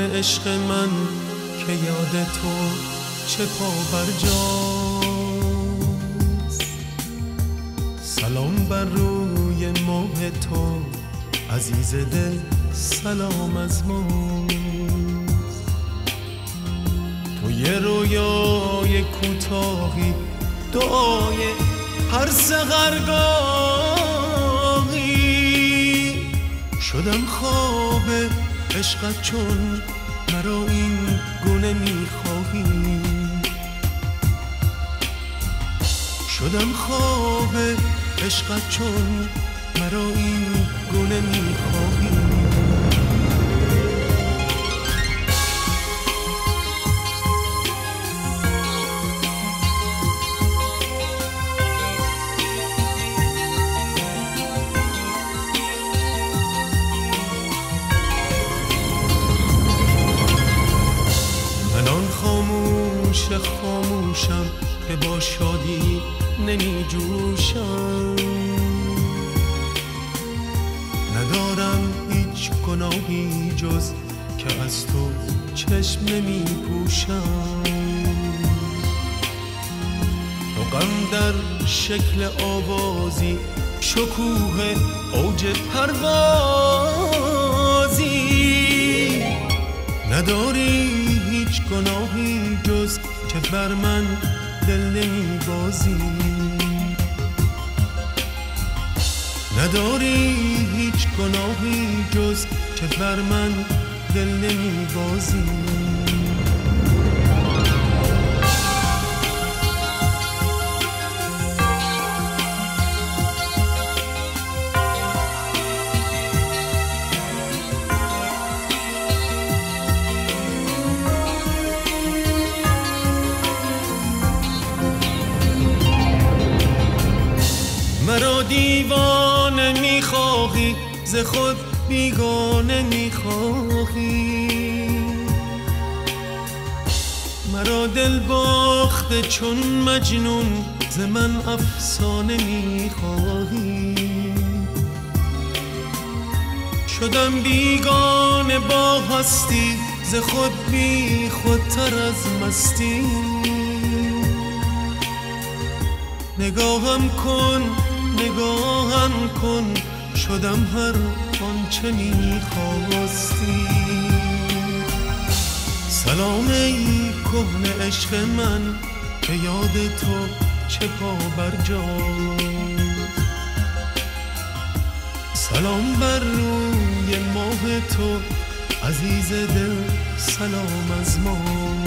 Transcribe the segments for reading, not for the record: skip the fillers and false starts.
عشق من که یاد تو چه پا بر جاست. سلام بر روی ماه تو عزیز دل، سلام از ما. تو یه رویای کوتاهی، دعای هر سحرگاهی. شدم خواب عشقت چون مرا این گونه میخواهی. شدم خواب عشقت چون مرا این گونه میخواهی. خاموشم که با شادی نمی جوشم. ندارم هیچ گناهی جز که از تو چشم نمی پوشم. تو غم در شکل آوازی، شکوه اوج پروازی. نداری هیچ گناهی جز که بر من دل نمی بازی. نداری هیچ گناهی جز که بر من دل نمی بازی. مرا دیوانه میخواهی، ز خود بیگانه میخواهی. مرا دل باخته چون مجنون، ز من افسانه میخواهی. شدم بیگانه با هستی، ز خود بی خودتر از مستی. نگاهم کن، نگاهم کن، شدم هر آنچه میخواستی. سلام ای کهنه عشق من که یاد تو چه پا بر جاست. سلام بر روی ماه تو عزیز دل، سلام از ما.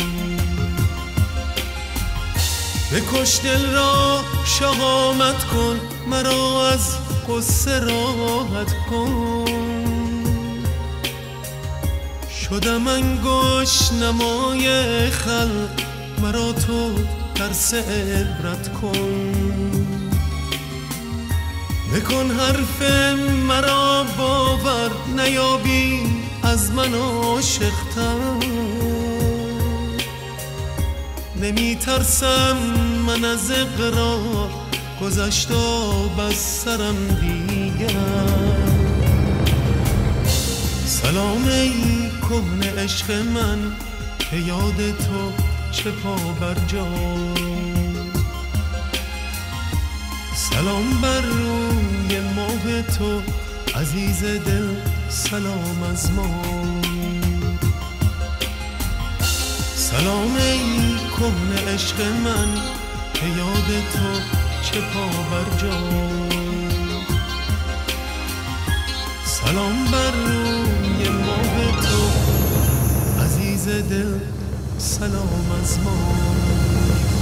بکش دل را شهامت کن، مرا از قصه راحت کن. شدم انگشت نمای خلق، مرا تو درس عبرت کن. بکن حرف مرا باور، نیابی از من عاشق‌تر. نمی ترسم من از اقرار، گذشت آب از سرم دیگر. سلام ای کهنه عشق من که یاد تو چه پا بر جاست. سلام بر روی ماه تو عزیز دل، سلام از ما. سلام ای کهنه عشق من که یاد تو چه پا بر جاست. سلام بر روی ماه تو عزیز دل، سلام از ما.